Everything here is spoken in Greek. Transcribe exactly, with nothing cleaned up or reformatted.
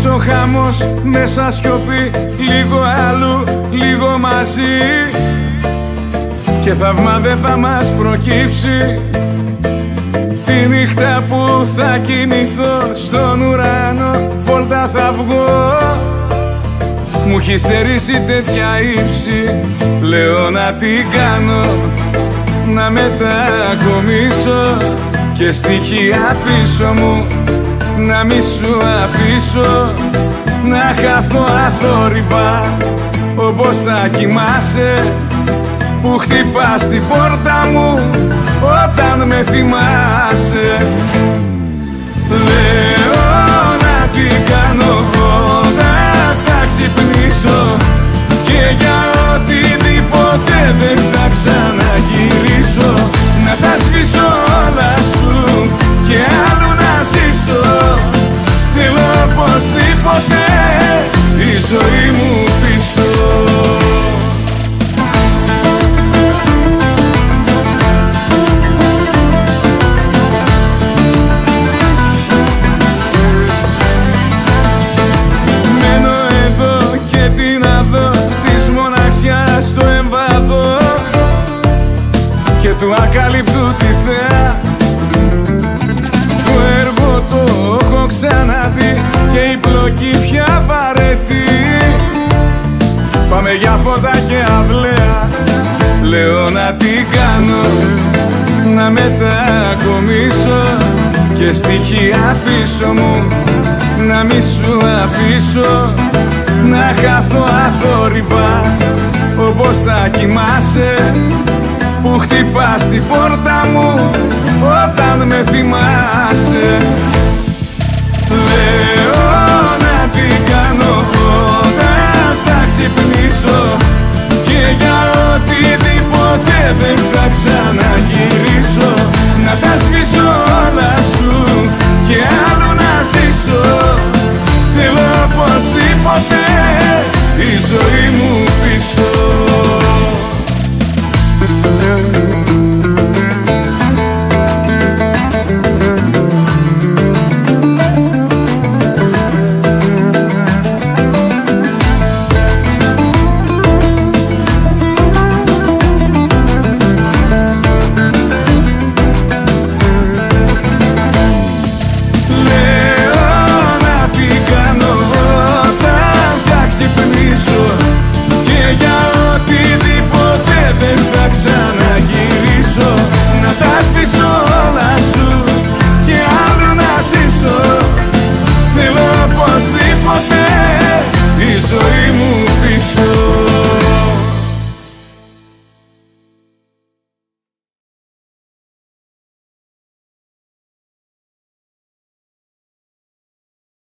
Πίσω χαμός, μέσα σιωπή, λίγο αλλού, λίγο μαζί. Και θαύμα δεν θα μας προκύψει τη νύχτα που θα κοιμηθώ στον ουρανό, βόλτα θα βγω. Μου έχει στερήσει τέτοια ύψη, λέω να την κάνω, να μετακομίσω και στοιχεία πίσω μου να μη σου αφήσω, να χαθώ αθόρυβα όπως θα κοιμάσαι, που χτυπάς την πόρτα μου όταν με θυμάσαι. Λέω να την κάνω, όταν θα ξυπνήσω και για οτιδήποτε δεν θα ξαναγυρίσω, να τα σβήσω όλα σου και άλλου να ζήσω. Θέλω οπωσδήποτε η ζωή μου πίσω. Μένω εδώ και τι να δω, της μοναξιάς στο εμβαδό και του ακαλύπτου τη θέα. Το έργο το έχω ξαναδεί και η πλοκή πια βαρετή. Πάμε για φώτα και αυλαία, λέω να την κάνω, να μετακομίσω και στοιχεία πίσω μου να μη σου αφήσω, να χαθώ αθόρυβα όπως θα κοιμάσαι, που χτυπάς την πόρτα μου όταν με θυμάσαι. Λέω να την κάνω, όταν θα ξυπνήσω και για οτιδήποτε δεν θα ξαναγυρίσω, να τα σβήσω όλα σου και άλλου να ζήσω. Θέλω οπωσδήποτε η ζωή μου πίσω. Ξαναγυρίσω, να τα σβήσω